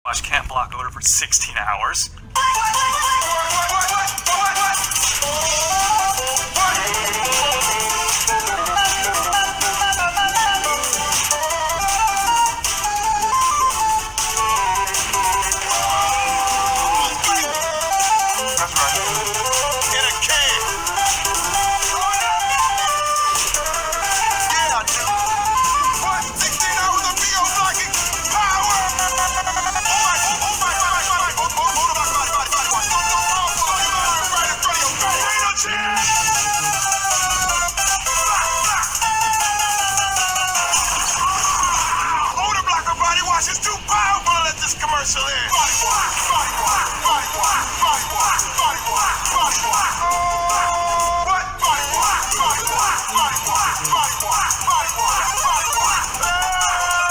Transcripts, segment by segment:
Can't block odor for 16 hours. It's too powerful to let this commercial in. Body wash, body wash, body wash, body wash, body wash, body wash. What? Body wash, body wash, body wash, body wash, body wash, body wash.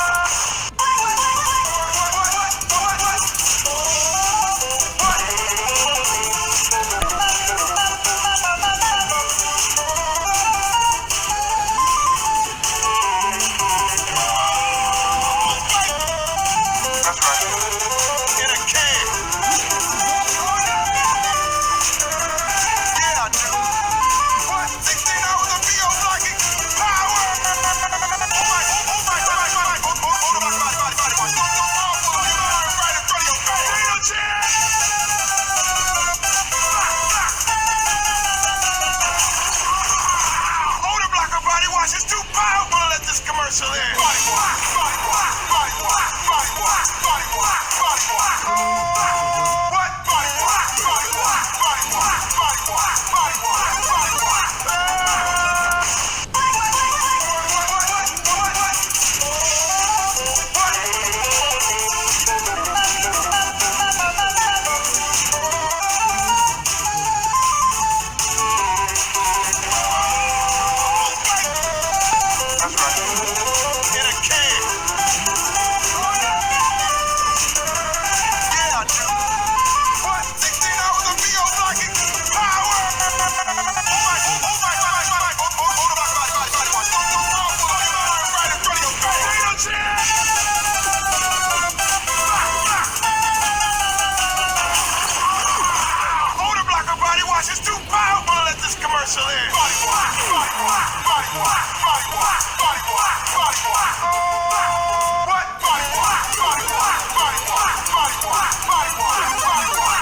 It's too powerful to let this commercial in. Body wash, body wash, body wash, body wash, body wash, body wash. What? Body wash, body wash, body wash, body wash, body wash, body wash. It's too powerful to let this commercial in. Body wash, body wash, body wash, body wash, body wash, body wash. What? Body wash, body wash, body wash, body wash, body wash, body wash.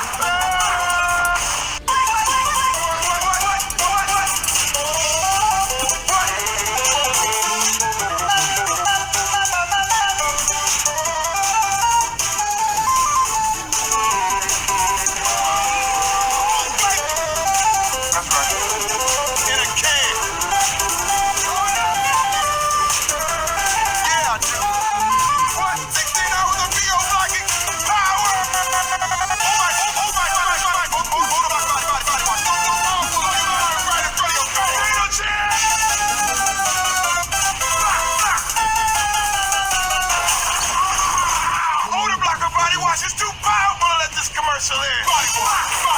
It's too powerful to let this commercial in. Body wash.